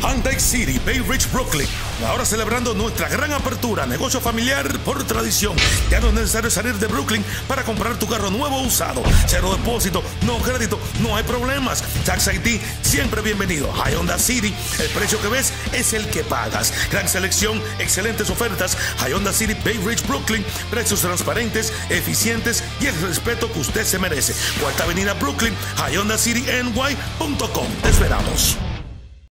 Hyundai City, Bay Ridge, Brooklyn. Ahora celebrando nuestra gran apertura, negocio familiar por tradición. Ya no es necesario salir de Brooklyn para comprar tu carro nuevo o usado. Cero depósito, no crédito, no hay problemas. Tax ID, siempre bienvenido. Hyundai City, el precio que ves es el que pagas. Gran selección, excelentes ofertas. Hyundai City, Bay Ridge, Brooklyn. Precios transparentes, eficientes y el respeto que usted se merece. Cuarta Avenida, Brooklyn, HyundaiCityNY.com. Te esperamos.